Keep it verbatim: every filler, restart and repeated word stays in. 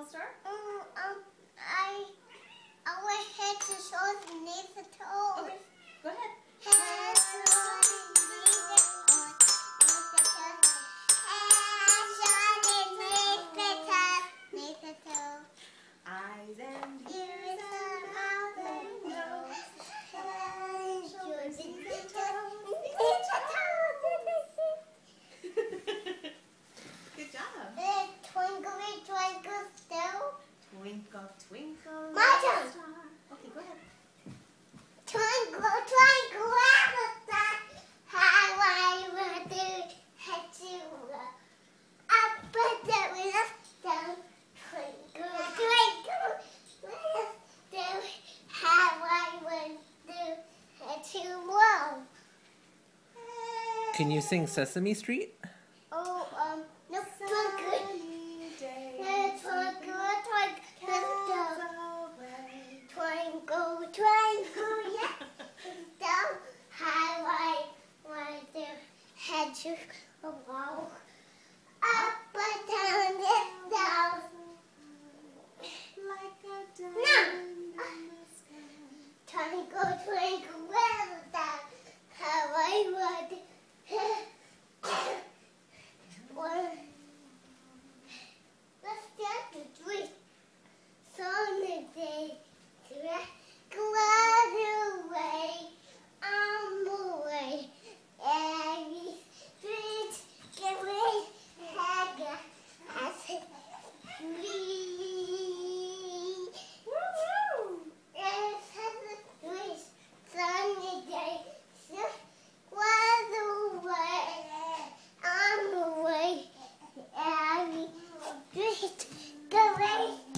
small star? Um, um, I, I want head to shoulders, knees to toes. Okay, go ahead. Head, shoulders, knees to toes, knees to toes. Head, shoulders, knees to toes, knees to toes. Eyes and Ears ears and and mouth mouth and and nose. nose. Head, shoulders, knees to toes, toes, knees to toes. Good job. Uh, Twinkle, twinkle, star. Twinkle, twinkle, My little turn. star. Okay, go ahead. Twinkle, twinkle, little star, how I wonder had you up and down with us down. Twinkle, twinkle, little star, how I wonder had you whoa. Can you sing Sesame Street? Oh, um, no, twinkle, Sunny day, twinkle, twinkle, little star. away. Twinkle, twinkle, yeah, down, how I wonder had you walk up and down and down. Like a diamond No. in the sky. Twinkle, twinkle, little star, how I wonder. Well, let's dance the dream. Sunny day, glad away, I'm away. Every street can we hang as it free. It's a dream, sunny day, glad away, I'm away. Every street can we